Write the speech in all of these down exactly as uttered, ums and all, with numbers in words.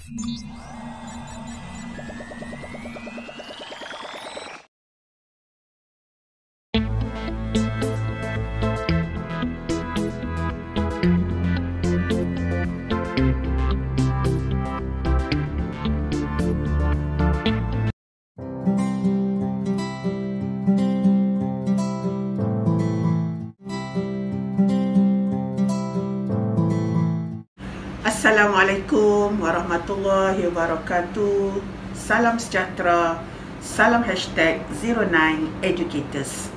Assalamualaikum warahmatullahi wabarakatuh. Salam sejahtera. Salam hashtag zero nine educators.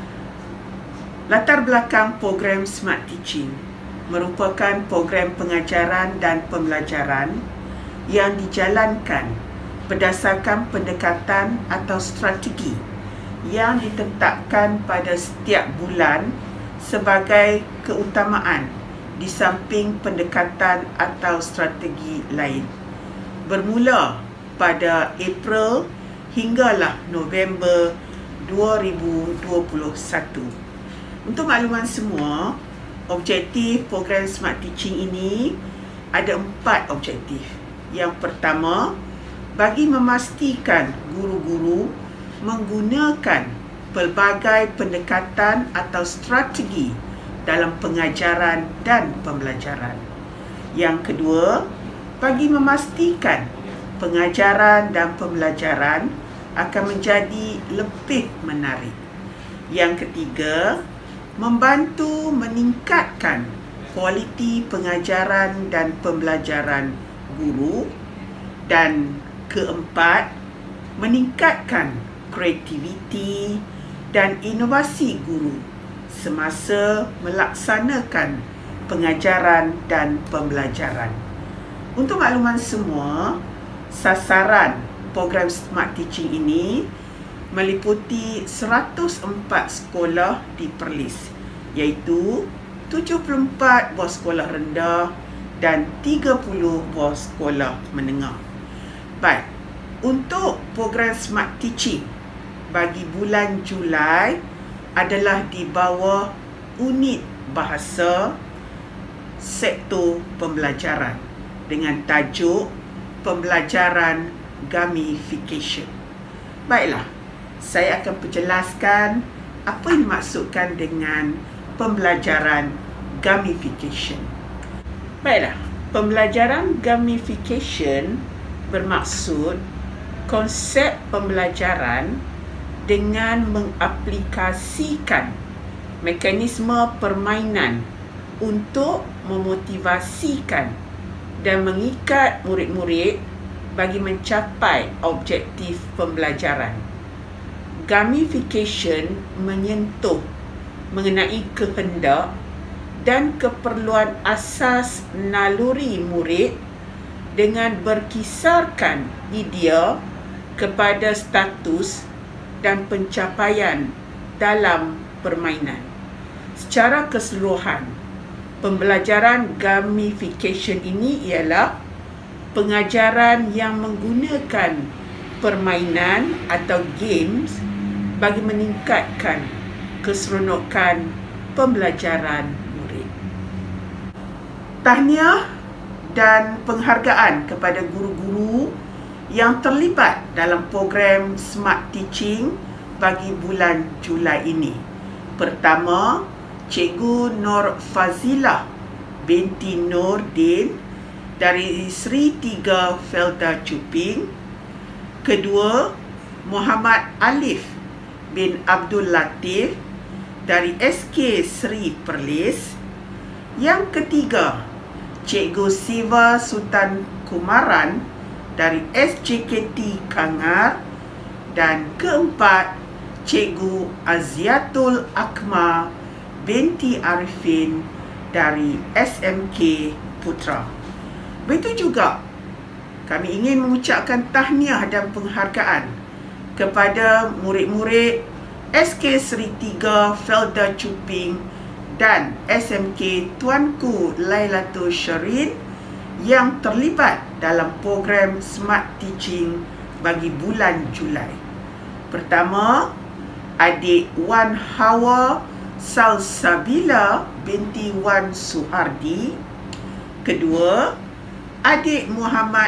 Latar belakang program Smart Teaching merupakan program pengajaran dan pembelajaran yang dijalankan berdasarkan pendekatan atau strategi yang ditetapkan pada setiap bulan sebagai keutamaan di samping pendekatan atau strategi lain. Bermula pada April hinggalah November dua ribu dua puluh satu. Untuk makluman semua, objektif program Smart Teaching ini ada empat objektif. Yang pertama, bagi memastikan guru-guru menggunakan pelbagai pendekatan atau strategi dalam pengajaran dan pembelajaran. Yang kedua, bagi memastikan pengajaran dan pembelajaran akan menjadi lebih menarik. Yang ketiga, membantu meningkatkan kualiti pengajaran dan pembelajaran guru. Dan keempat, meningkatkan kreativiti dan inovasi guru semasa melaksanakan pengajaran dan pembelajaran. Untuk makluman semua, sasaran program Smart Teaching ini meliputi seratus empat sekolah di Perlis, iaitu tujuh puluh empat buah sekolah rendah dan tiga puluh buah sekolah menengah. Baik, untuk program Smart Teaching bagi bulan Julai adalah di bawah unit bahasa sektor pembelajaran dengan tajuk pembelajaran gamification. Baiklah, saya akan penjelaskan apa yang dimaksudkan dengan pembelajaran gamification. Baiklah, pembelajaran gamification bermaksud konsep pembelajaran dengan mengaplikasikan mekanisme permainan untuk memotivasikan dan mengikat murid-murid bagi mencapai objektif pembelajaran. Gamification menyentuh mengenai kehendak dan keperluan asas naluri murid dengan berkisarkan idea kepada status dan pencapaian dalam permainan. Secara keseluruhan, pembelajaran gamification ini ialah pengajaran yang menggunakan permainan atau games bagi meningkatkan keseronokan pembelajaran murid. Tahniah dan penghargaan kepada guru-guru yang terlibat dalam program Smart Teaching bagi bulan Julai ini. Pertama, Cikgu Nur Fazilah binti Nordin dari Sri Tiga Felda Cuping. Kedua, Muhammad Alif bin Abdul Latif dari S K Sri Perlis. Yang ketiga, Cikgu Siva Sultan Kumaran dari S J K T Kangar. Dan keempat, Cikgu Aziatul Akma binti Arifin dari S M K Putra. Begitu juga kami ingin mengucapkan tahniah dan penghargaan kepada murid-murid S K Sri Tiga Felda Cuping dan S M K Tuanku Lailatul Syarin yang terlibat dalam program Smart Teaching bagi bulan Julai. Pertama, adik Wan Hawa Salsabila binti Wan Suhardi. Kedua, adik Muhammad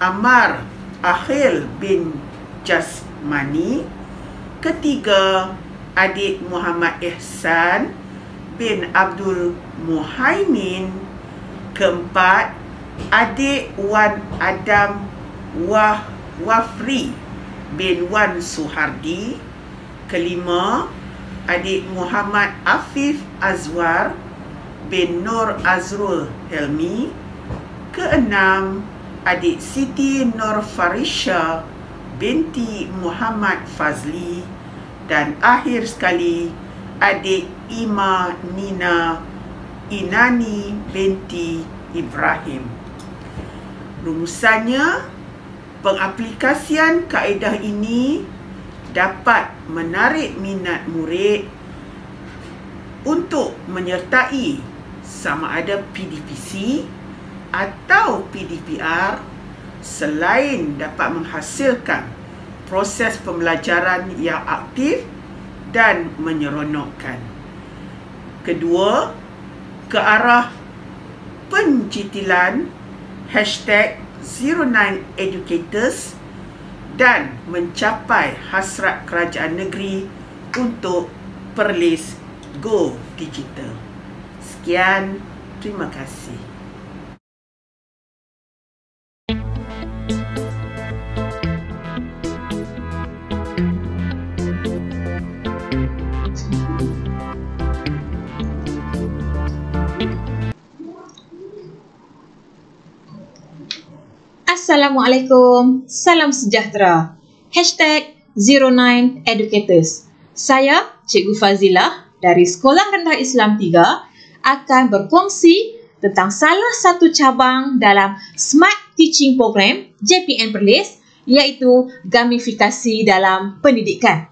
Ammar Akhil bin Jasmani. Ketiga, adik Muhammad Ihsan bin Abdul Muhaimin. Keempat, adik Wan Adam Wah Wafri bin Wan Suhardi. Kelima, adik Muhammad Afif Azwar bin Nur Azrul Helmi. Keenam, adik Siti Nur Farisha binti Muhammad Fazli. Dan akhir sekali, adik Ima Nina Inani binti Ibrahim. Rumusannya, pengaplikasian kaedah ini dapat menarik minat murid untuk menyertai sama ada P D P C atau P D P R, selain dapat menghasilkan proses pembelajaran yang aktif dan menyeronokkan. Kedua, ke arah pencitilan hashtag zero nine educators dan mencapai hasrat kerajaan negeri untuk Perlis Go Digital. Sekian, terima kasih. Assalamualaikum, salam sejahtera. Hashtag zero nine educators. Saya, Cikgu Fazilah dari Sekolah Rendah Islam tiga akan berkongsi tentang salah satu cabang dalam Smart Teaching Program J P N Perlis, iaitu gamifikasi dalam pendidikan.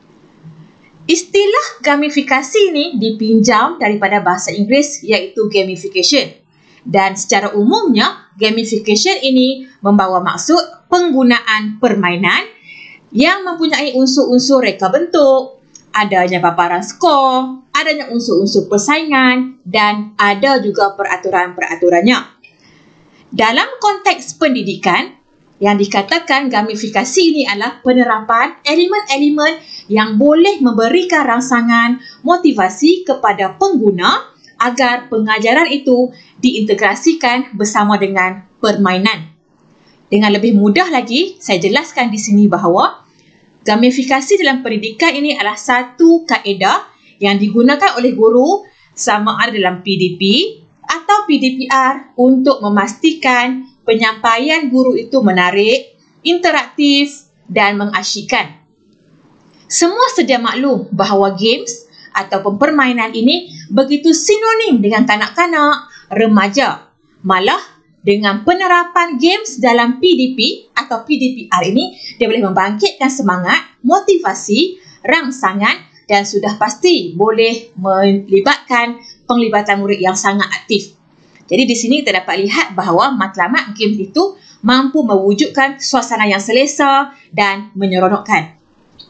Istilah gamifikasi ini dipinjam daripada bahasa Inggeris, iaitu gamification. Dan secara umumnya, gamification ini membawa maksud penggunaan permainan yang mempunyai unsur-unsur reka bentuk, adanya paparan skor, adanya unsur-unsur persaingan, dan ada juga peraturan-peraturannya. Dalam konteks pendidikan, yang dikatakan gamifikasi ini adalah penerapan elemen-elemen yang boleh memberikan rangsangan motivasi kepada pengguna agar pengajaran itu diintegrasikan bersama dengan permainan. Dengan lebih mudah lagi, saya jelaskan di sini bahawa gamifikasi dalam pendidikan ini adalah satu kaedah yang digunakan oleh guru sama ada dalam P D P atau P D P R untuk memastikan penyampaian guru itu menarik, interaktif dan mengasyikkan. Semua sedia maklum bahawa games ataupun permainan ini begitu sinonim dengan kanak-kanak, remaja. Malah dengan penerapan games dalam P D P atau P D P R ini, dia boleh membangkitkan semangat, motivasi, rangsangan dan sudah pasti boleh melibatkan penglibatan murid yang sangat aktif. Jadi di sini kita dapat lihat bahawa matlamat games itu mampu mewujudkan suasana yang selesa dan menyeronokkan.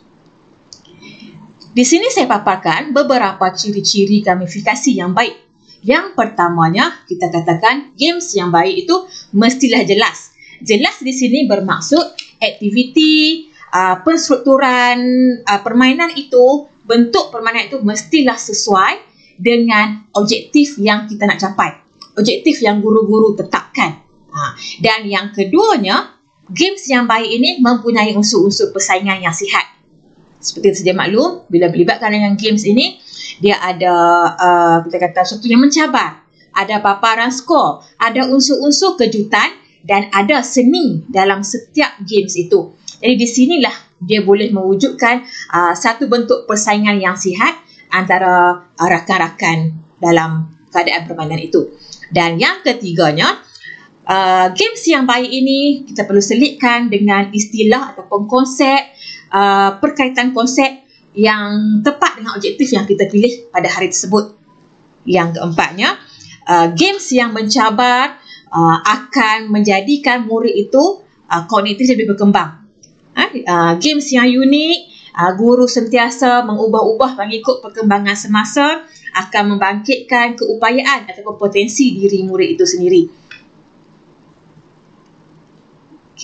Di sini saya paparkan beberapa ciri-ciri gamifikasi yang baik. Yang pertamanya, kita katakan games yang baik itu mestilah jelas. Jelas di sini bermaksud aktiviti, uh, penstrukturan uh, permainan itu, bentuk permainan itu mestilah sesuai dengan objektif yang kita nak capai. Objektif yang guru-guru tetapkan. Ha. Dan yang keduanya, games yang baik ini mempunyai unsur-unsur persaingan yang sihat. Seperti sedia maklum, bila melibatkan dengan games ini, dia ada, uh, kita kata, sesuatu yang mencabar. Ada paparan skor, ada unsur-unsur kejutan dan ada seni dalam setiap games itu. Jadi di sinilah dia boleh mewujudkan uh, satu bentuk persaingan yang sihat antara uh, rakan-rakan dalam keadaan permainan itu. Dan yang ketiganya, uh, games yang baik ini kita perlu selitkan dengan istilah ataupun konsep, Uh, perkaitan konsep yang tepat dengan objektif yang kita pilih pada hari tersebut. Yang keempatnya, uh, games yang mencabar uh, akan menjadikan murid itu uh, kognitif lebih berkembang. Uh, uh, games yang unik, uh, guru sentiasa mengubah-ubah mengikut perkembangan semasa akan membangkitkan keupayaan ataupun potensi diri murid itu sendiri.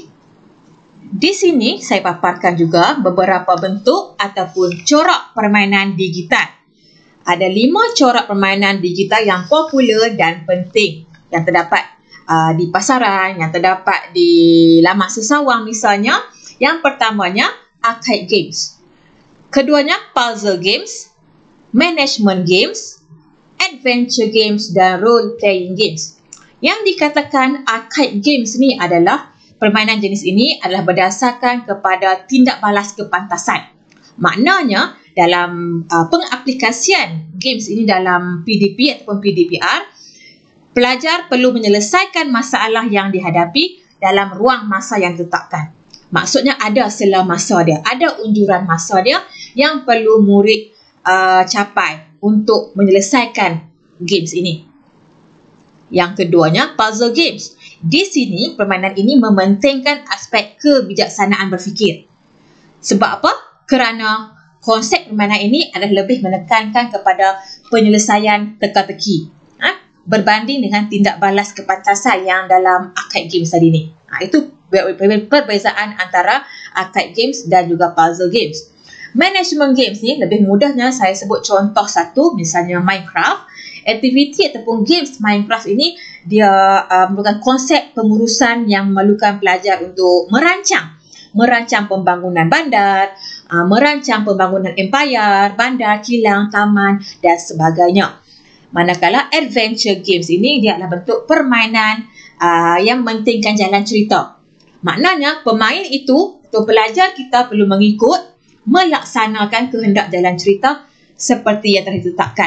Di sini saya paparkan juga beberapa bentuk ataupun corak permainan digital. Ada lima corak permainan digital yang popular dan penting yang terdapat uh, di pasaran, yang terdapat di laman sesawang misalnya. Yang pertamanya, arcade games. Keduanya, puzzle games, management games, adventure games dan role playing games. Yang dikatakan arcade games ni adalah permainan jenis ini adalah berdasarkan kepada tindak balas kepantasan. Maknanya dalam uh, pengaplikasian games ini dalam P D P ataupun P D P R, pelajar perlu menyelesaikan masalah yang dihadapi dalam ruang masa yang ditetapkan. Maksudnya ada sela masa dia, ada unjuran masa dia yang perlu murid uh, capai untuk menyelesaikan games ini. Yang keduanya, puzzle games. Di sini, permainan ini mementingkan aspek kebijaksanaan berfikir. Sebab apa? Kerana konsep permainan ini adalah lebih menekankan kepada penyelesaian teka-teki, ha? berbanding dengan tindak balas kepantasan yang dalam arcade games tadi ni. Ha, itu perbezaan antara arcade games dan juga puzzle games. Management games ni lebih mudahnya saya sebut contoh satu, misalnya Minecraft. Aktiviti ataupun games Minecraft ini dia uh, merupakan konsep pengurusan yang memerlukan pelajar untuk merancang merancang pembangunan bandar, uh, merancang pembangunan empayar, bandar, kilang, taman dan sebagainya. Manakala adventure games ini dia adalah bentuk permainan uh, yang mementingkan jalan cerita. Maknanya pemain itu atau pelajar kita perlu mengikut melaksanakan kehendak jalan cerita seperti yang telah ditetapkan.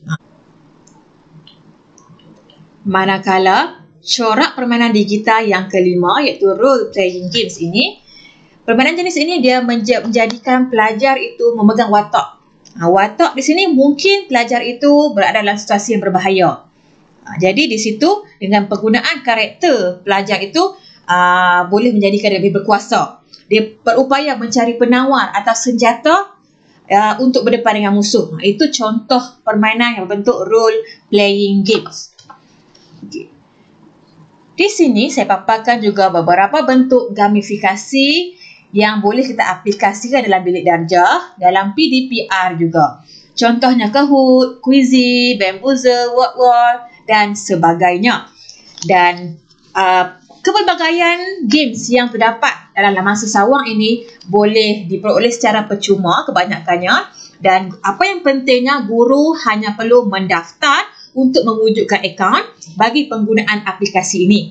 Manakala corak permainan digital yang kelima iaitu role playing games ini, permainan jenis ini dia menjadikan pelajar itu memegang watak. Ha, watak di sini mungkin pelajar itu berada dalam situasi yang berbahaya. Ha, jadi di situ dengan penggunaan karakter pelajar itu uh, boleh menjadikan dia lebih berkuasa. Dia berupaya mencari penawar atau senjata uh, untuk berdepan dengan musuh. Ha, itu contoh permainan yang berbentuk role playing games. Okay. Di sini saya paparkan juga beberapa bentuk gamifikasi yang boleh kita aplikasikan dalam bilik darjah, dalam P D P R juga. Contohnya Kahoot, Quizzy, Bamboozle, Word Wall dan sebagainya. Dan uh, kepelbagaian games yang terdapat dalam laman sesawang ini boleh diperoleh secara percuma kebanyakannya. Dan apa yang pentingnya, guru hanya perlu mendaftar untuk mewujudkan akaun bagi penggunaan aplikasi ini.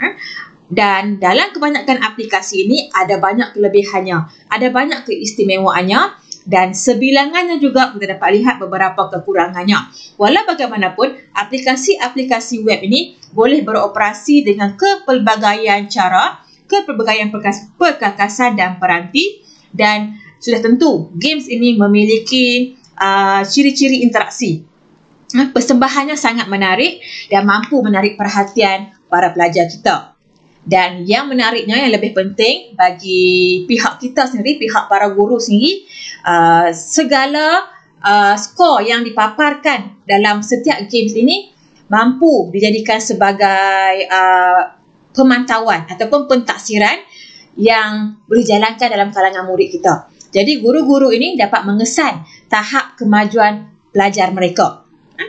Dan dalam kebanyakan aplikasi ini ada banyak kelebihannya, ada banyak keistimewaannya dan sebilangannya juga kita dapat lihat beberapa kekurangannya. Walau bagaimanapun, aplikasi-aplikasi web ini boleh beroperasi dengan kepelbagaian cara, kepelbagaian perkakasan dan peranti, dan sudah tentu games ini memiliki uh, ciri-ciri interaksi. Persembahannya sangat menarik dan mampu menarik perhatian para pelajar kita. Dan yang menariknya, yang lebih penting bagi pihak kita sendiri, pihak para guru sendiri, uh, segala uh, skor yang dipaparkan dalam setiap games ini mampu dijadikan sebagai uh, pemantauan ataupun pentaksiran yang boleh dijalankan dalam kalangan murid kita. Jadi guru-guru ini dapat mengesan tahap kemajuan pelajar mereka.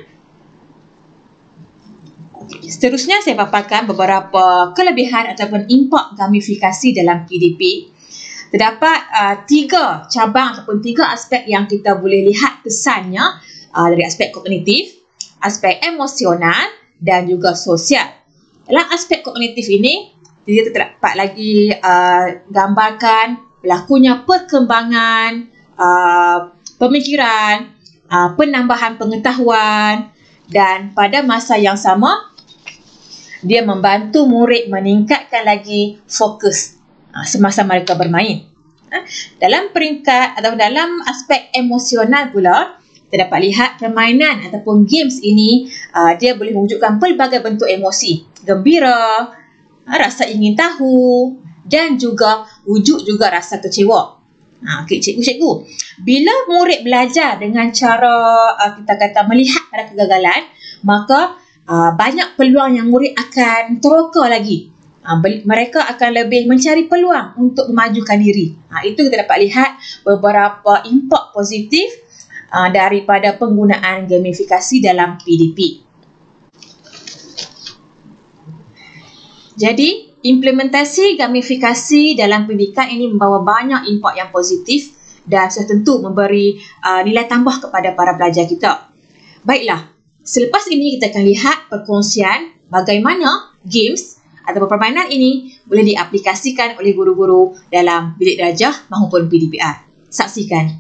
Seterusnya saya paparkan beberapa kelebihan ataupun impak gamifikasi dalam P D P. Terdapat uh, tiga cabang ataupun tiga aspek yang kita boleh lihat kesannya uh, dari aspek kognitif, aspek emosional dan juga sosial. Dalam aspek kognitif ini, kita terdapat lagi uh, gambarkan berlakunya perkembangan uh, pemikiran, uh, penambahan pengetahuan dan pada masa yang sama dia membantu murid meningkatkan lagi fokus ha, semasa mereka bermain. Ha, dalam peringkat atau dalam aspek emosional pula, kita dapat lihat permainan ataupun games ini uh, dia boleh mewujudkan pelbagai bentuk emosi. Gembira, ha, rasa ingin tahu dan juga wujud juga rasa kecewa. Ha, okay, cikgu-cikgu, bila murid belajar dengan cara uh, kita kata melihat pada kegagalan, maka Uh, banyak peluang yang murid akan teroka lagi uh, mereka akan lebih mencari peluang untuk memajukan diri. Uh, itu kita dapat lihat beberapa impak positif uh, daripada penggunaan gamifikasi dalam P D P. Jadi, implementasi gamifikasi dalam pendidikan ini membawa banyak impak yang positif dan sudah tentu memberi uh, nilai tambah kepada para pelajar kita. Baiklah, selepas ini kita akan lihat perkongsian bagaimana games atau permainan ini boleh diaplikasikan oleh guru-guru dalam bilik darjah maupun P D P R. Saksikan.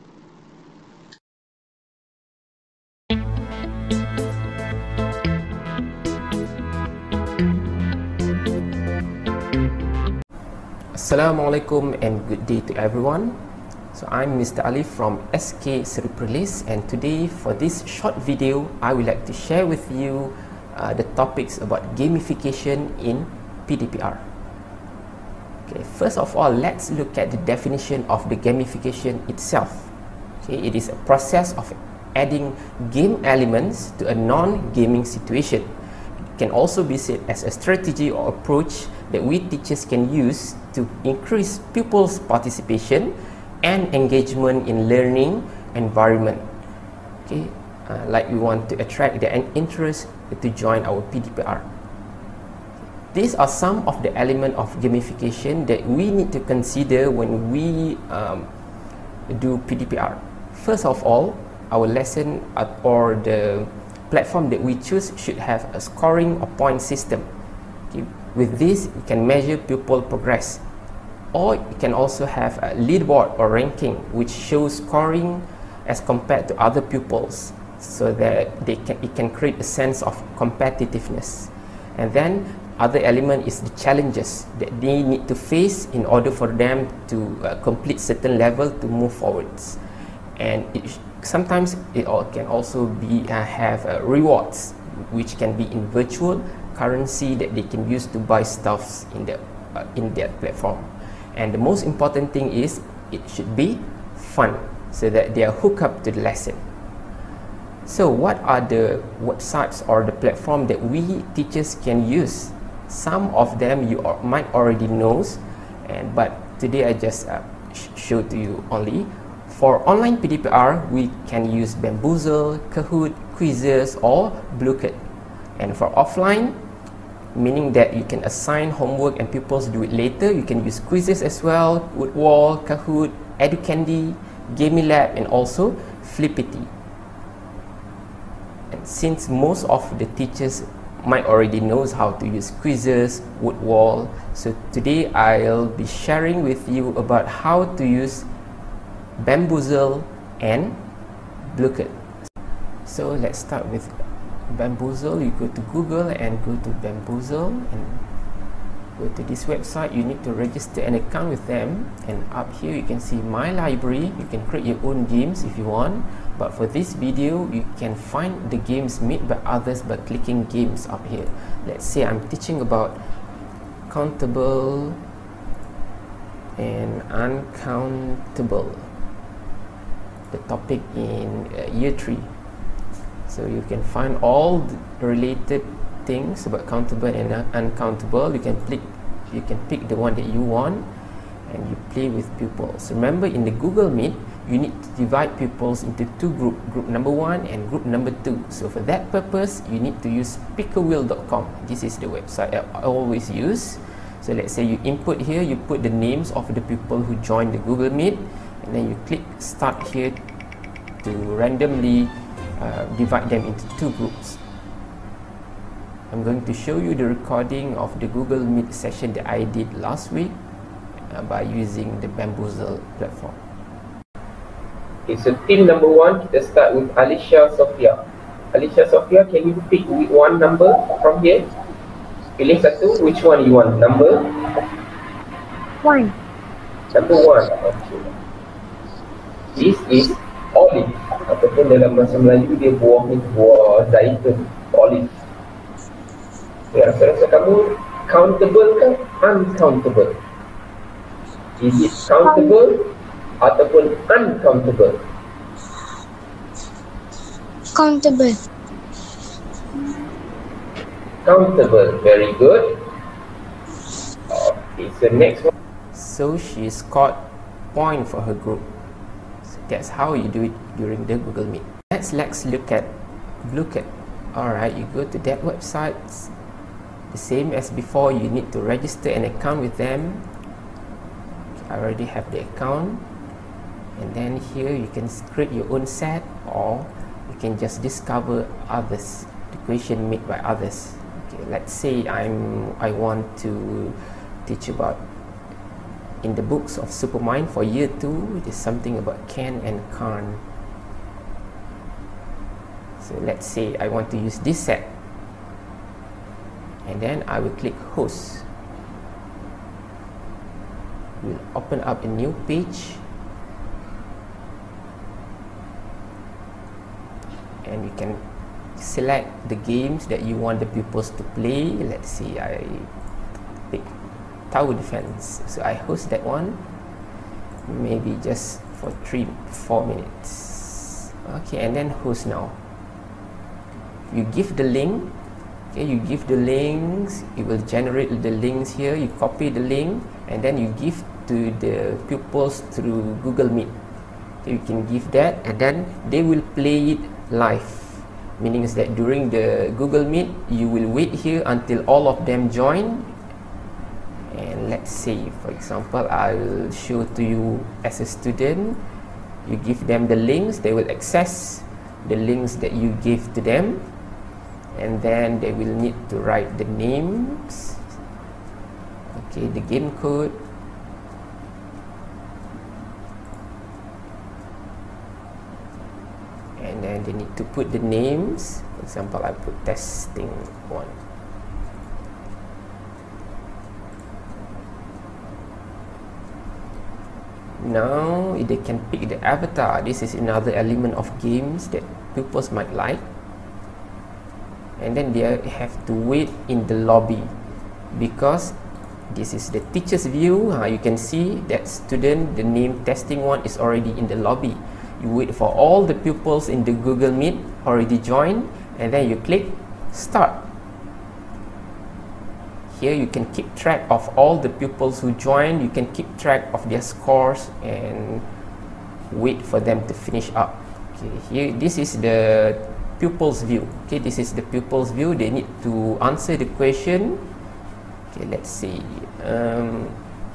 Assalamualaikum and good day to everyone. So I'm Mister Ali from S K Seri Perlis, and today for this short video I would like to share with you uh, the topics about gamification in P D P R. Okay, first of all, let's look at the definition of the gamification itself. Okay, it is a process of adding game elements to a non-gaming situation. Can also be said as a strategy or approach that we teachers can use to increase pupils' participation and engagement in learning environment. Okay, uh, like we want to attract their interest to join our P D P R. These are some of the elements of gamification that we need to consider when we um, do P D P R. First of all, our lesson at, or the platform that we choose should have a scoring or point system. Okay. With this, we can measure pupil progress, or you can also have a leaderboard or ranking which shows scoring as compared to other pupils, so that they can it can create a sense of competitiveness. And then other element is the challenges that they need to face in order for them to uh, complete certain level to move forwards. And it sometimes it all can also be uh, have uh, rewards which can be in virtual currency that they can use to buy stuffs in the uh, in that platform. And the most important thing is it should be fun, so that they are hooked up to the lesson. So what are the websites or the platform that we teachers can use? Some of them you or might already knows, and but today I just uh, sh show to you only. For online P D P R, we can use Bamboozle, Kahoot, Quizzes, or Blooket. And for offline, meaning that you can assign homework and pupils do it later, you can use Quizzes as well, Woodwall, Kahoot, EduCandy, GamiLab, and also Flippity. And since most of the teachers might already knows how to use Quizzes, Woodwall, so today I'll be sharing with you about how to use Bamboozle and Blooket. So let's start with Bamboozle. You go to Google and go to Bamboozle and go to this website. You need to register an account with them, and up here you can see my library. You can create your own games if you want, but for this video you can find the games made by others by clicking games up here. Let's say I'm teaching about countable and uncountable, the topic in uh, year three. So you can find all the related things about countable and uh, uncountable. You can pick you can pick the one that you want, and you play with pupils. Remember, in the Google Meet you need to divide pupils into two groups, group number one and group number two. So for that purpose you need to use speakerwheel dot com. This is the website I always use. So let's say you input here, you put the names of the people who joined the Google Meet, and then you click start here to randomly uh, divide them into two groups. I'm going to show you the recording of the Google Meet session that I did last week uh, by using the Bamboozle platform. Okay, so team number one, kita start with Alicia Sophia. Alicia Sophia, can you pick one number from here? Pilih satu, which one you want? Number? One. Number one, okay. This is olive, ataupun dalam bahasa Melayu dia buah ni buah zaitun, olive. Ya, rasa-rasa kamu countable ke uncountable? Is it countable ataupun uncountable? Countable. Countable, very good. Okay, so next one. So she scored point for her group. So that's how you do it during the Google Meet. Let's let's look at look at. All right, you go to that website. The same as before, you need to register an account with them. Okay, I already have the account, and then here you can create your own set, or you can just discover others, the question made by others. Okay, let's say I'm I want to teach about in the books of Supermind for year two. There's something about can and can't. So let's say I want to use this set, and then I will click host. We'll open up a new page, and you can select the games that you want the pupils to play. Let's see, I pick Tower Defense, so I host that one, maybe just for three four minutes. Okay, and then host now. You give the link. Okay, you give the links, it will generate the links here. You copy the link, and then you give to the pupils through Google Meet. Okay, you can give that, and then they will play it live, meaning is that during the Google Meet you will wait here until all of them join. And let's say, for example, I will show to you as a student. You give them the links, they will access the links that you give to them, and then they will need to write the names, okay, the game code, and then they need to put the names. For example, I put testing one. Now they can pick the avatar. This is another element of games that pupils might like. And then they have to wait in the lobby, because this is the teacher's view. Uh, you can see that student, the name testing one is already in the lobby. You wait for all the pupils in the Google Meet already joined, and then you click start. Here you can keep track of all the pupils who joined. You can keep track of their scores and wait for them to finish up. Okay, here this is the pupils view. Okay, this is the pupils view. They need to answer the question. Okay, let's see. Um,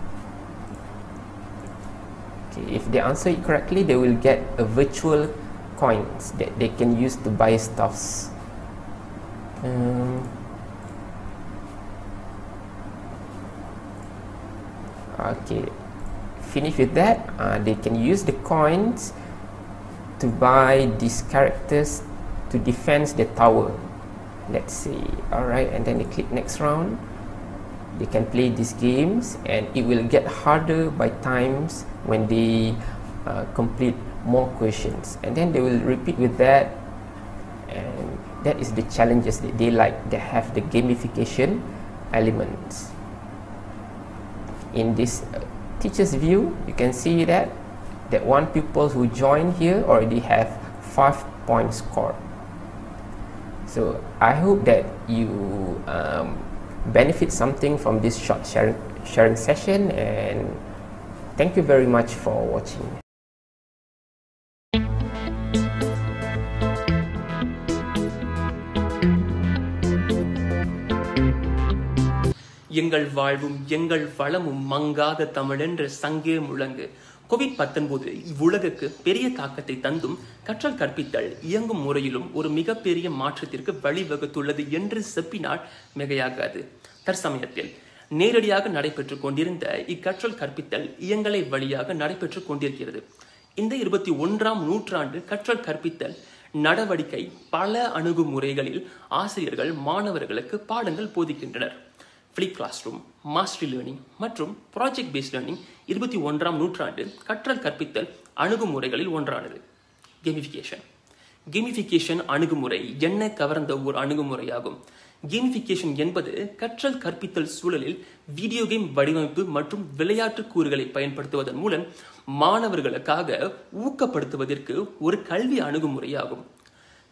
okay, if they answer it correctly, they will get a virtual coins that they can use to buy stuffs. Um, okay, finish with that. Uh, they can use the coins to buy these characters to defend the tower. Let's see. Alright, and then they click next round. They can play these games, and it will get harder by times when they uh, complete more questions, and then they will repeat with that. And that is the challenges that they like. They have the gamification elements. In this uh, teacher's view, you can see that that one pupil who joined here already have five points scored. So I hope that you um, benefit something from this short sharing, sharing session, and thank you very much for watching. எங்கள் வாழ்வும் எங்கள் வளமும் மங்காத தமிழென்ற சங்கே முழங்கு. கோவிட் பத்தொன்பது இவ்வுலகுக்கு பெரிய தாக்கத்தை தந்தும் கற்றல் கற்பித்தல் இயங்கும் முறையிலும் ஒரு மிகப்பெரிய மாற்றத்திற்கு வழிவகுத்துள்ளது என்று செப்பினால் மிகையாகாது. தற்சமயத்தில் நேரடியாக நடைபெற்றுக் கொண்டிருந்த இக்கற்றல் கற்பித்தல் இயங்கலை வழியாக நடைபெற்றுக் கொண்டிருக்கிறது. இந்த இருபத்தி ஒன்றாம் நூற்றாண்டு கற்றல் கற்பித்தல் நடவடிக்கை பல அணுகுமுறைகளில் ஆசிரியர்கள் மாணவர்களுக்கு பாடங்கள் போதிக்கின்றனர். Flip classroom, mastery learning மற்றும் ப்ராஜெக்ட் பேஸ்ட் லேர்னிங் இருபத்தி ஒன்றாம் நூற்றாண்டு கற்றல் கற்பித்தல் அணுகுமுறைகளில் ஒன்றானது. கேமிஃபிகேஷன் கேமிஃபிகேஷன் அணுகுமுறை என்ன கவர்ந்த ஒரு அணுகுமுறையாகும். கேமிஃபிகேஷன் என்பது கற்றல் கற்பித்தல் சூழலில் வீடியோ கேம் வடிவமைப்பு மற்றும் விளையாட்டு கூறுகளை பயன்படுத்துவதன் மூலம் மாணவர்களுக்காக ஊக்கப்படுத்துவதற்கு ஒரு கல்வி அணுகுமுறையாகும்.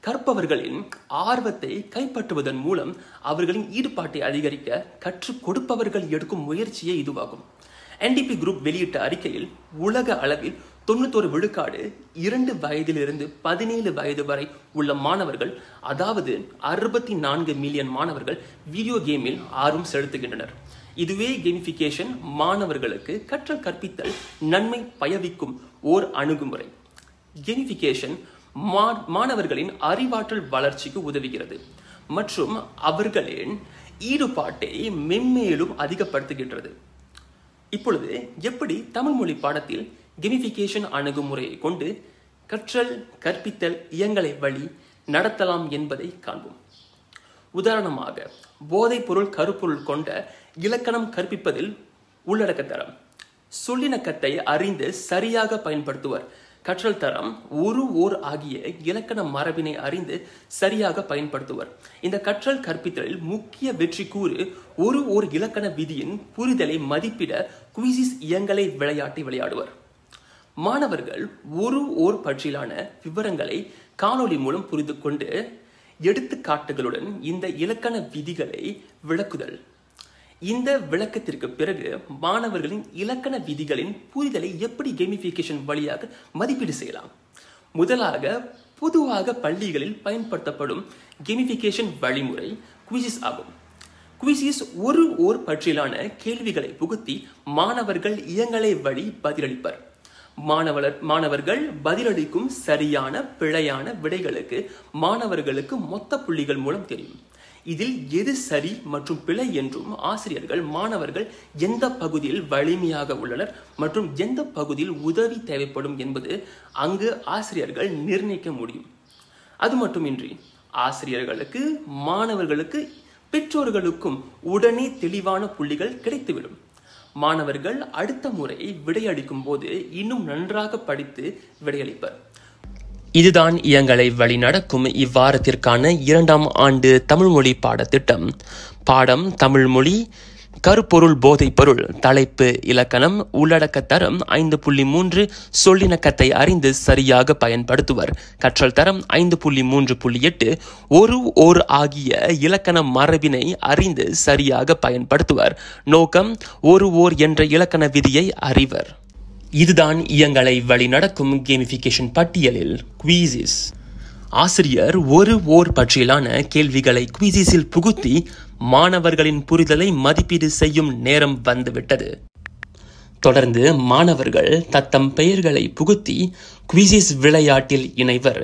கற்பவர்களின் ஆர்வத்தை கைப்பற்றுவதன் மூலம் அவர்களின் ஈடுபாட்டை அதிகரிக்க கற்றுக் கொடுப்பவர்கள் எடுக்கும் முயற்சியே இதுவாகும். என்டிபி குரூப் வெளியிட்ட அறிக்கையில் உலக அளவில் தொண்ணூத்தொரு விழுக்காடு இரண்டு வயதிலிருந்து பதினேழு வயது வரை உள்ள மாணவர்கள், அதாவது அறுபத்தி நான்கு மில்லியன் மாணவர்கள் வீடியோ கேமில் ஆர்வம் செலுத்துகின்றனர். இதுவே கேமிஃபிகேஷன் மாணவர்களுக்கு கற்றல் கற்பித்தல் நன்மை பயவிக்கும் ஓர் அணுகுமுறை. கேமிஃபிகேஷன் மாணவர்களின் அறிவாற்றல் வளர்ச்சிக்கு உதவுகிறது மற்றும் அவர்களின் ஈடுபாட்டை மென்மேலும் அதிகப்படுத்துகின்றது. இப்பொழுது எப்படி தமிழ் மொழி பாடத்தில் கேமிஃபிகேஷன் அணுகுமுறையை கொண்டு கற்றல் கற்பித்தல் இயங்கலை வழி நடத்தலாம் என்பதை காண்போம். உதாரணமாக, போதைப் பொருள் கருப்பொருள் கொண்ட இலக்கணம் கற்பிப்பதில் உள்ளடக்க தரம். சொல்லிணக்கத்தை அறிந்து சரியாக பயன்படுத்துவர். கற்றல் தரம் ஒரு ஓர் ஆகிய இலக்கண மரபினை அறிந்து சரியாக பயன்படுத்துவர். இந்த கற்றல் கற்பித்தலில் முக்கிய வெற்றி கூறு ஒரு ஓர் இலக்கண விதியின் புரிதலை மதிப்பிட குவிசிஸ் இயங்கலை விளையாட்டை விளையாடுவர். மாணவர்கள் ஒரு ஓர் பற்றிலான விவரங்களை காணொளி மூலம் புரிந்து கொண்டு எடுத்துக்காட்டுகளுடன் இந்த இலக்கண விதிகளை விளக்குதல். இந்த விளக்கத்திற்கு பிறகு மாணவர்களின் இலக்கண விதிகளின் புரிதலை எப்படி கேமிஃபிகேஷன் வழியாக மதிப்பீடு செய்யலாம். முதலாக, பொதுவாக பள்ளிகளில் பயன்படுத்தப்படும் கேமிஃபிகேஷன் வழிமுறை குவிசிஸ் ஆகும். குவிசிஸ் ஒரு ஓர் பற்றிலான கேள்விகளை புகுத்தி மாணவர்கள் இயங்கலை வழி பதிலளிப்பர். மாணவர் மாணவர்கள் பதிலளிக்கும் சரியான பிழையான விடைகளுக்கு மாணவர்களுக்கு மொத்த புள்ளிகள் மூலம் தெரியும். இதில் எது சரி மற்றும் பிழை என்றும் ஆசிரியர்கள் மாணவர்கள் எந்த பகுதியில் வலிமையாக உள்ளனர் மற்றும் எந்த பகுதியில் உதவி தேவைப்படும் என்பது அங்கு ஆசிரியர்கள் நிர்ணயிக்க முடியும். அது மட்டுமின்றி ஆசிரியர்களுக்கு, மாணவர்களுக்கு, பெற்றோர்களுக்கும் உடனே தெளிவான புள்ளிகள் கிடைத்துவிடும். மாணவர்கள் அடுத்த முறை விடையளிக்கும் போது இன்னும் நன்றாக படித்து விடையளிப்பர். இதுதான் இயங்கலை வழி நடக்கும் இவ்வாரத்திற்கான இரண்டாம் ஆண்டு தமிழ் மொழி பாடத்திட்டம். பாடம் தமிழ் மொழி, கருப்பொருள் போதைப் பொருள், தலைப்பு இலக்கணம், உள்ளடக்க தரம் ஐந்து புள்ளி மூன்று, சொல்லிணக்கத்தை அறிந்து சரியாக பயன்படுத்துவர். கற்றல் தரம் ஐந்து புள்ளி மூன்று புள்ளி எட்டு, ஒரு ஓர் ஆகிய இலக்கண மரபினை அறிந்து சரியாக பயன்படுத்துவர். நோக்கம், ஒரு ஓர் என்ற இலக்கண விதியை அறிவர். இதுதான் இயங்கலை வழி நடக்கும் கேமிஃபிகேஷன் பட்டியலில் குவிசிஸ். ஆசிரியர் ஒரு ஓர் பற்றிலான கேள்விகளை குவிசிஸில் புகுத்தி மாணவர்களின் புரிதலை மதிப்பீடு செய்யும் நேரம் வந்துவிட்டது. தொடர்ந்து மாணவர்கள் தத்தம் பெயர்களை புகுத்தி குவிசிஸ் விளையாட்டில் இணைவர்.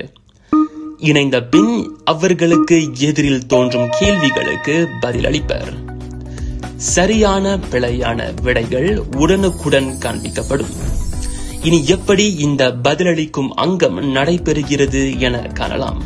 இணைந்த பின் அவர்களுக்கு எதிரில் தோன்றும் கேள்விகளுக்கு பதிலளிப்பர். சரியான பிழையான விடைகள் உடனுக்குடன் காண்பிக்கப்படும். இனி எப்படி இந்த பதிலளிக்கும் அங்கம் நடைபெறுகிறது என காணலாம்.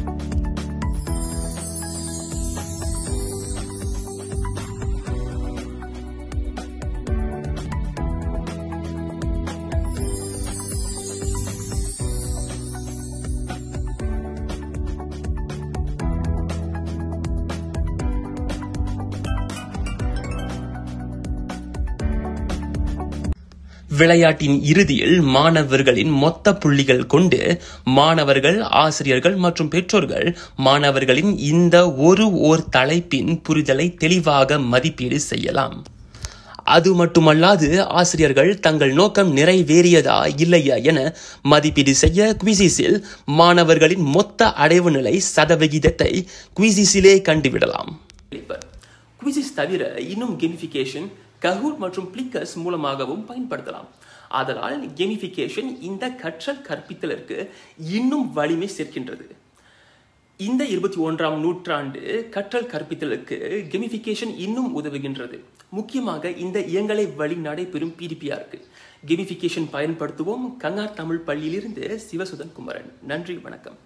விளையாட்டின் இறுதியில் மாணவர்களின் மொத்த புள்ளிகள் கொண்டு மாணவர்கள், ஆசிரியர்கள் மற்றும் பெற்றோர்கள் மாணவர்களின் இந்த ஒரு ஓர் தலைப்பின் புரிதலை தெளிவாக மதிப்பீடு செய்யலாம். அது மட்டுமல்லாது ஆசிரியர்கள் தங்கள் நோக்கம் நிறைவேறியதா இல்லையா என மதிப்பீடு செய்ய குவிசிஸில் மாணவர்களின் மொத்த அடைவு நிலை சதவிகிதத்தை குவிசிஸிலே கண்டுவிடலாம். குவிசிஸ் தவிர இன்னும் கேமிஃபிகேஷன் கஹூட் மற்றும் பிளிக்கர்ஸ் மூலமாகவும் பயன்படுத்தலாம். ஆதலால் கேமிஃபிகேஷன் இந்த கற்றல் கற்பித்தலுக்கு இன்னும் வலிமை சேர்க்கின்றது. இந்த இருபத்தி ஒன்றாம் நூற்றாண்டு கற்றல் கற்பித்தலுக்கு கேமிஃபிகேஷன் இன்னும் உதவுகின்றது. முக்கியமாக இந்த இயங்கலை வழி நடைபெறும் பிடிபிஆருக்கு கேமிஃபிகேஷன் பயன்படுத்துவோம். கங்கார் தமிழ் பள்ளியிலிருந்து சிவசுதன் குமரன். நன்றி, வணக்கம்.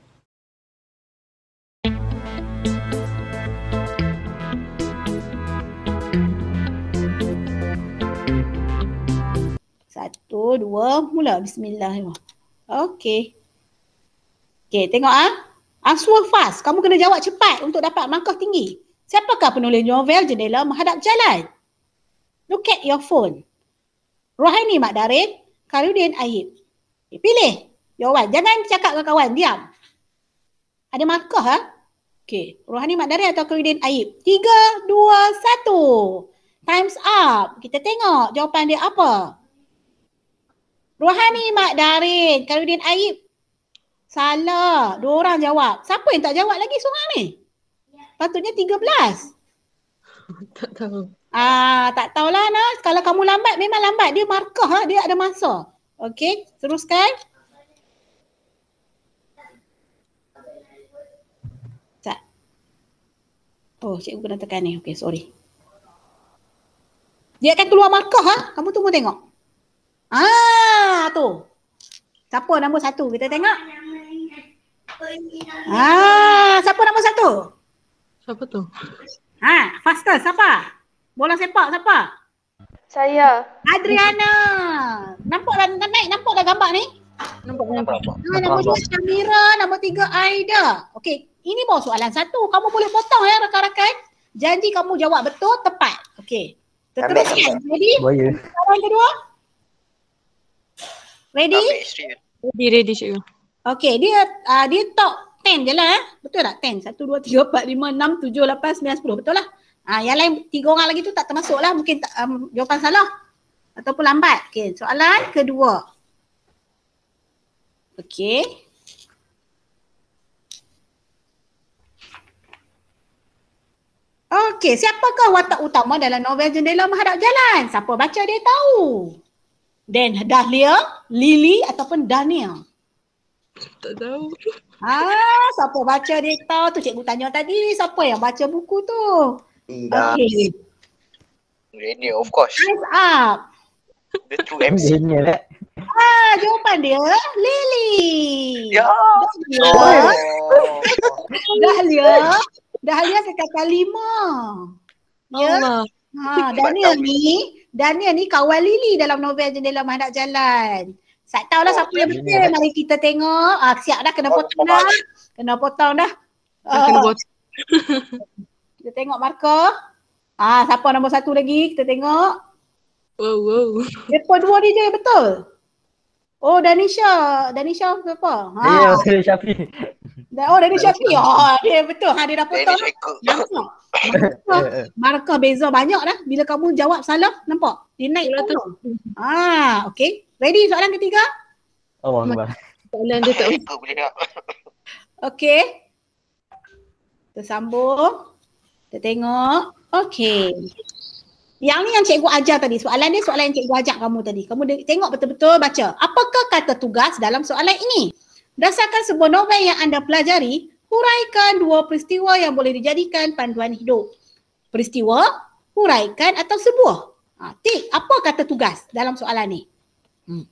Satu, dua, mula. Bismillahirrahmanirrahim. Okey. Okey, tengok ah. Answer fast. Kamu kena jawab cepat untuk dapat markah tinggi. Siapakah penulis novel Jendela Menghadap Jalan? Look at your phone. Rohaini Mak Darin, Karudin Ayib. Okay, pilih. Jawapan. Jangan cakap dengan kawan. Diam. Ada markah ha? Okey, Rohani Mat Darin atau Khairuddin Aib? Tiga, dua, satu. Time's up. Kita tengok jawapan dia apa. Rohani Mak Darin, Khairuddin Aib. Salah. Dua orang jawab. Siapa yang tak jawab lagi seorang ni? Patutnya tiga belas. Tak tahu. Ah, tak tahulah Nas. Kalau kamu lambat memang lambat. Dia markah ha? Dia ada masa. Okey, teruskan. Tak. Oh, cikgu kena tekan ni. Okey, sorry. Dia akan keluar markah ha? Kamu tunggu tengok. Ah, tu. Siapa nombor satu? Kita tengok. Ah, siapa nombor satu? Siapa tu? Ha, faster siapa? Bola sepak siapa? Saya. Adriana. Nampak dah naik, nampak dah gambar ni? Nampak nampak. Ha, nombor dua Syamira, nombor tiga Aida. Okey, ini baru soalan satu. Kamu boleh potong ya rakan-rakan. Janji kamu jawab betul, tepat. Okey. Teruskan. Ready? Soalan kedua. Ready? Ready, ready cikgu. Okey, dia uh, dia top ten je lah. Eh. Betul tak? ten. satu, dua, tiga, empat, lima, enam, tujuh, lapan, sembilan, sepuluh. Betul lah. Ah, yang lain tiga orang lagi tu tak termasuk lah. Mungkin tak, um, jawapan salah. Ataupun lambat. Okey, soalan kedua. Okey. Okey, siapakah watak utama dalam novel Jendela Menghadap Jalan? Siapa baca dia tahu. Dan Dahlia, Lily ataupun Dania? Tak tahu. Ah, siapa baca dia tahu tu cikgu tanya tadi. Siapa yang baca buku tu? Tidak. Okey. Daniel, of course. Time's up. The true M C. Ah, jawapan dia Lily. Ya. Dahlia. Dahlia. Dahlia kekal lima. Ya. Allah. Ha, Daniel ni, Daniel ni kawan Lily dalam novel Jendela Menghadap Jalan. Tak tahulah Oh, siapa yang Daniel. betul. Mari kita tengok. Ah, siap dah, kena Oh, potong dah. Kena potong dah. Dah kena Ah, buat. kita tengok markah. Ah, siapa nombor satu lagi? Kita tengok. Wow, wow. Depa dua ni je yang betul. Oh, Danisha. Danisha siapa? Ha. Ya, saya Syafi. Da- Oh, Danisha Syafi. Oh, dia betul. Ha, dia dah potong. Daniel ikut. Nampak? Markah, markah beza banyak dah. Bila kamu jawab salah, nampak? Dia naik Betul. turun. Ah, okey. Ready soalan ketiga? Allah Akbar. Soalan dia tak Ikut boleh tak? Okey. Kita sambung. Kita tengok. Okey. Yang ni yang cikgu ajar tadi. Soalan dia soalan yang cikgu ajak kamu tadi. Kamu de- tengok betul-betul baca. Apakah kata tugas dalam soalan ini? Berdasarkan sebuah novel yang anda pelajari, huraikan dua peristiwa yang boleh dijadikan panduan hidup. Peristiwa, huraikan atau sebuah. Ha, tik, apa kata tugas dalam soalan ni? Hmm.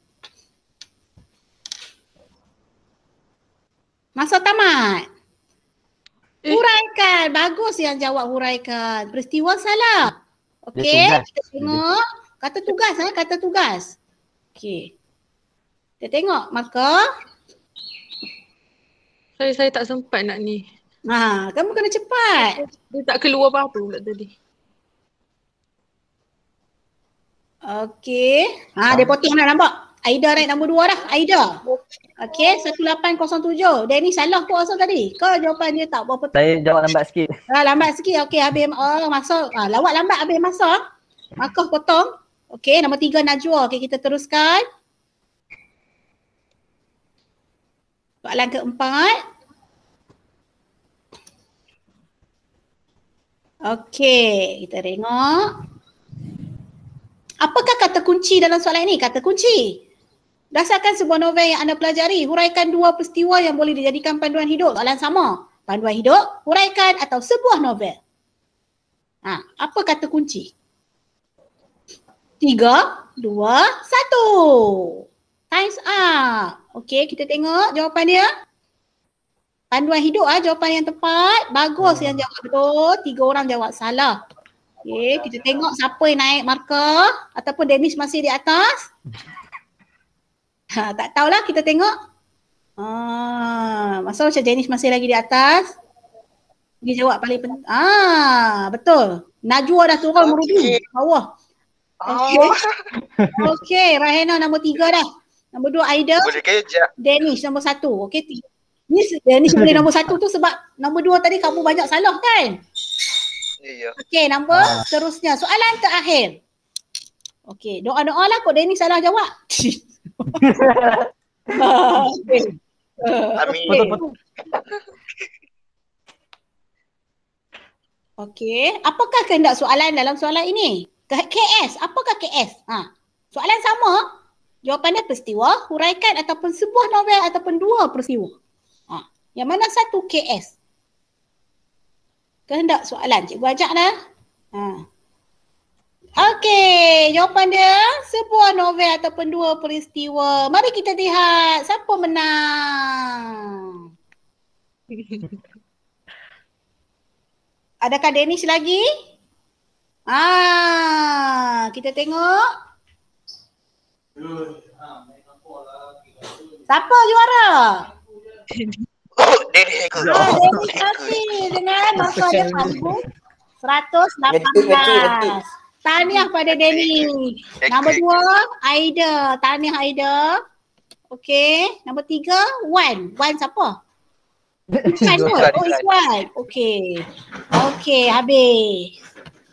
Masa tamat. Eh. Huraikan. Bagus yang jawab huraikan. Peristiwa salah. Okey, Dia tugas. kita tengok. Kata tugas, ha? Kata tugas. Okey. Kita tengok markah. Saya saya tak sempat nak ni. Ha, kamu kena cepat. Dia tak keluar apa-apa pula tadi. Okey. Ha, dia potong dah nampak. Aida naik nombor dua dah. Aida. Okey, satu lapan kosong tujuh. Danny salah tu asal tadi. Kau jawapan dia tak berapa. Saya jawab lambat sikit. Ah, lambat sikit. Okey, habis oh, masa. Ah, lawak lambat habis masa. Markah potong. Okey, nombor tiga Najwa. Okey, kita teruskan. Soalan keempat. Okey, kita tengok. Apakah kata kunci dalam soalan ini? Kata kunci. Berdasarkan sebuah novel yang anda pelajari, huraikan dua peristiwa yang boleh dijadikan panduan hidup. Soalan sama. Panduan hidup, huraikan atau sebuah novel. Ha, apa kata kunci? Tiga, dua, satu. Time's up. Okey, kita tengok jawapan dia. Panduan hidup ah jawapan yang tepat. Bagus yang jawab betul. Tiga orang jawab salah. Okey, kita tengok siapa yang naik markah ataupun Danish masih di atas. Ha, tak tahulah, kita tengok. Ah, masa macam Danish masih lagi di atas. Dia jawab paling penting. Ah, betul. Najwa dah turun merudu bawah. Okey. Okey, Rahena nombor tiga dah. Nombor dua Aida. Boleh kejap. Danish nombor satu. Okey. Ti- Ni, ni boleh nombor satu tu sebab nombor dua tadi kamu banyak salah kan? Ya. Okey, nombor ah. seterusnya. Soalan terakhir. Okey, doa-doa lah kok Danny salah jawab. okay. uh, Amin. Okay. Okey, apakah kehendak soalan dalam soalan ini? K S, apakah K S? Ha. Soalan sama. Jawapannya peristiwa, huraikan ataupun sebuah novel ataupun dua peristiwa. Ha. Yang mana satu K S? Kehendak soalan. Cikgu ajak dah. Ha. Okey, jawapan dia sebuah novel ataupun dua peristiwa. Mari kita lihat siapa menang. Adakah Danish lagi? Ah, kita tengok. Siapa juara? Oh, Danish Hacker. Ah, Danish Hacker dengan masa dia seratus lapan belas. Tahniah pada Danny. Nombor dua, Aida. Tahniah Aida. Okey. Nombor tiga, Wan. Wan siapa? Bukan kot. Oh, it's Wan. Okey. Okey, habis.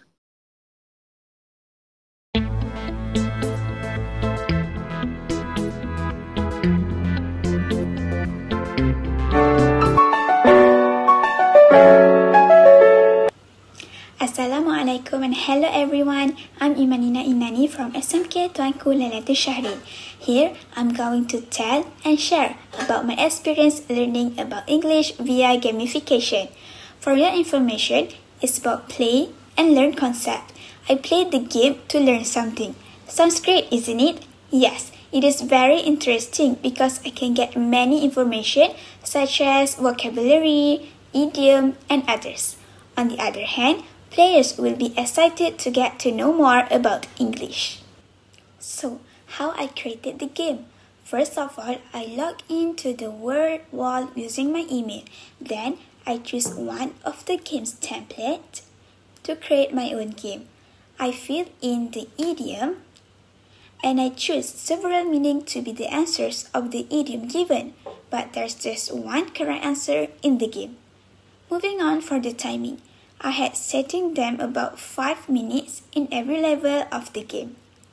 Assalamualaikum and hello everyone. I'm Imanina Inani from S M K Tuanku Lelati Syahrin. Here, I'm going to tell and share about my experience learning about English via gamification. For your information, it's about play and learn concept. I played the game to learn something. Sounds great, isn't it? Yes, it is very interesting because I can get many information such as vocabulary, idiom, and others. On the other hand, players will be excited to get to know more about English. So, how I created the game? First of all, I log into the word wall using my email. Then, I choose one of the game's template to create my own game. I fill in the idiom and I choose several meanings to be the answers of the idiom given, but there's just one correct answer in the game. Moving on for the timing. I had setting them about five minutes in every level of the game.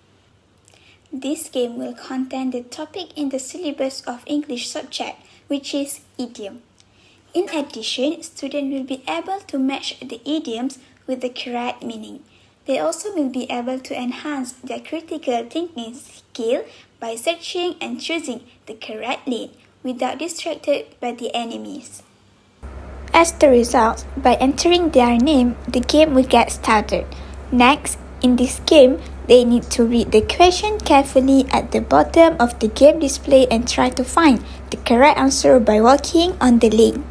This game will contain the topic in the syllabus of English subject, which is idiom. In addition, students will be able to match the idioms with the correct meaning. They also will be able to enhance their critical thinking skill by searching and choosing the correct lane without distracted by the enemies. As the result, by entering their name, the game will get started. Next, in this game, they need to read the question carefully at the bottom of the game display and try to find the correct answer by walking on the lane.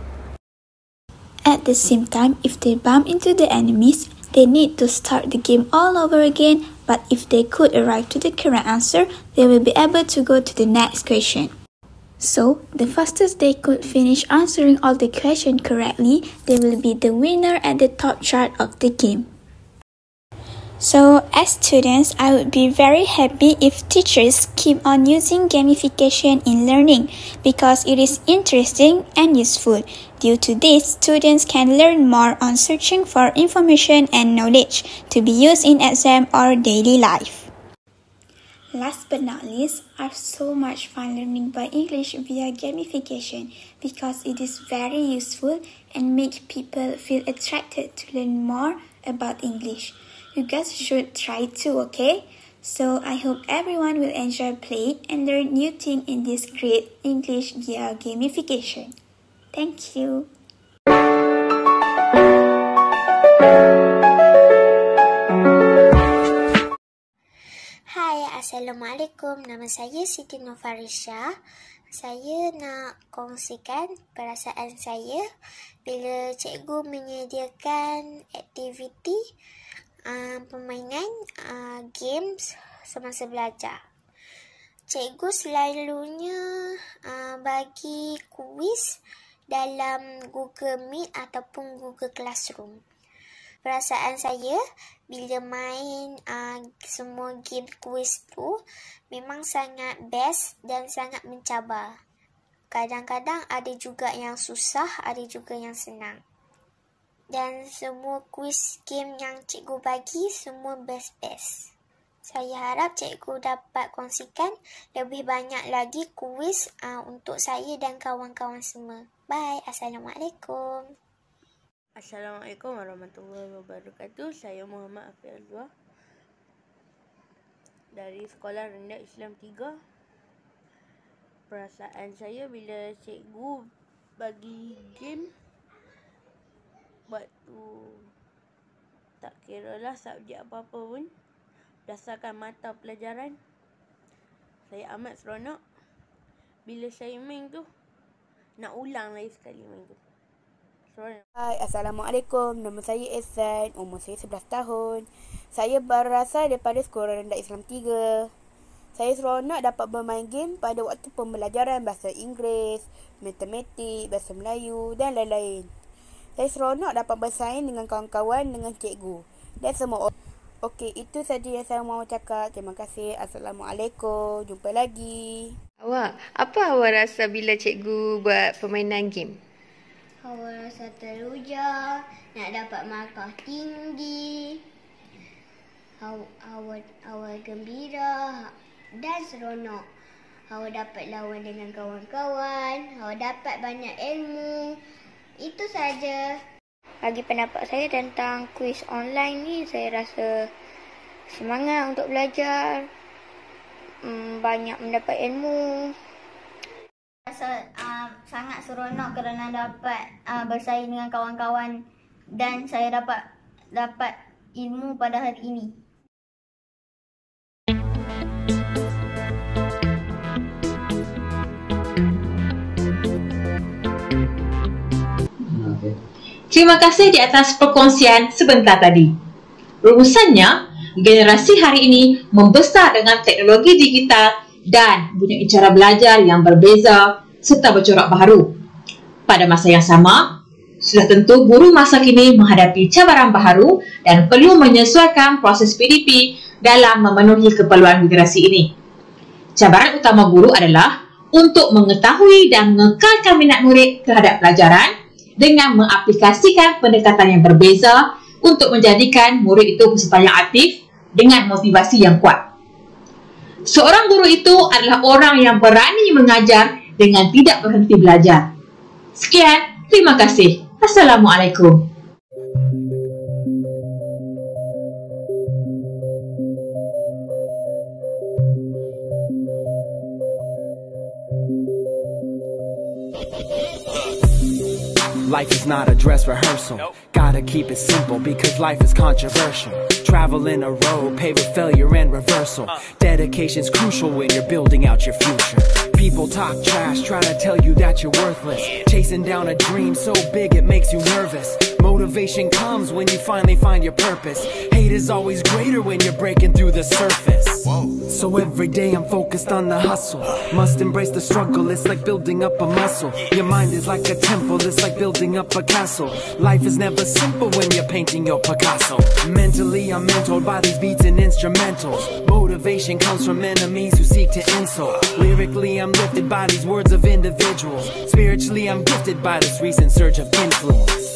At the same time, if they bump into the enemies, they need to start the game all over again, but if they could arrive to the correct answer, they will be able to go to the next question. So, the fastest they could finish answering all the questions correctly, they will be the winner at the top chart of the game. So, as students, I would be very happy if teachers keep on using gamification in learning because it is interesting and useful. Due to this, students can learn more on searching for information and knowledge to be used in exam or daily life. Last but not least, I have so much fun learning by English via gamification because it is very useful and makes people feel attracted to learn more about English. You guys should try too, okay? So I hope everyone will enjoy playing and learn new things in this great English via gamification. Thank you. Hai, Assalamualaikum. Nama saya Siti Nofarisha. Saya nak kongsikan perasaan saya bila cikgu menyediakan aktiviti uh, permainan uh, games semasa belajar. Cikgu selalunya uh, bagi kuis dalam Google Meet ataupun Google Classroom. Perasaan saya bila main uh, semua game kuis tu memang sangat best dan sangat mencabar. Kadang-kadang ada juga yang susah, ada juga yang senang. Dan semua kuis game yang cikgu bagi semua best-best. Saya harap cikgu dapat kongsikan lebih banyak lagi kuis uh, untuk saya dan kawan-kawan semua. Bye. Assalamualaikum. Assalamualaikum warahmatullahi wabarakatuh. Saya Muhammad Afiq Azwar dari Sekolah Rendah Islam tiga. Perasaan saya bila cikgu bagi game, waktu tak kira lah subjek apa-apa pun, berdasarkan mata pelajaran, saya amat seronok. Bila saya main tu, nak ulang lagi sekali main tu. Seronok. Hai, Assalamualaikum. Nama saya Ehsan, umur saya sebelas tahun. Saya berasal daripada Sekolah Rendah Islam tiga. Saya seronok dapat bermain game pada waktu pembelajaran bahasa Inggeris, matematik, bahasa Melayu dan lain-lain. Saya seronok dapat bersaing dengan kawan-kawan, dengan cikgu dan semua orang. Okey, itu saja yang saya mahu cakap. Terima kasih. Assalamualaikum. Jumpa lagi. Awak, apa awak rasa bila cikgu buat permainan game? Awak rasa teruja, nak dapat markah tinggi. Awak, awak, awak gembira dan seronok. Awak dapat lawan dengan kawan-kawan. Awak dapat banyak ilmu. Itu saja. Bagi pendapat saya tentang kuis online ni, saya rasa semangat untuk belajar, banyak mendapat ilmu. Rasa uh, sangat seronok kerana dapat uh, bersaing dengan kawan-kawan dan saya dapat dapat ilmu pada hari ini. Terima kasih di atas perkongsian sebentar tadi. Rumusannya, generasi hari ini membesar dengan teknologi digital dan punya cara belajar yang berbeza serta bercorak baharu. Pada masa yang sama, sudah tentu guru masa kini menghadapi cabaran baharu dan perlu menyesuaikan proses P D P dalam memenuhi keperluan generasi ini. Cabaran utama guru adalah untuk mengetahui dan mengekalkan minat murid terhadap pelajaran dengan mengaplikasikan pendekatan yang berbeza untuk menjadikan murid itu peserta yang aktif dengan motivasi yang kuat. Seorang guru itu adalah orang yang berani mengajar dengan tidak berhenti belajar. Sekian, terima kasih. Assalamualaikum. Life is not a dress rehearsal. Nope. Gotta keep it simple because life is controversial. Travel in a road paved with failure and reversal. uh. Dedication's crucial when you're building out your future. People talk trash, try to tell you that you're worthless. Chasing down a dream so big it makes you nervous. Motivation comes when you finally find your purpose. Hate is always greater when you're breaking through the surface. Whoa. So every day I'm focused on the hustle. Must embrace the struggle, it's like building up a muscle. Your mind is like a temple, it's like building up a castle. Life is never simple when you're painting your Picasso. Mentally I'm mentored by these beats and instrumentals. Motivation comes from enemies who seek to insult. Lyrically I'm lifted by these words of individuals. Spiritually I'm gifted by this recent surge of influence.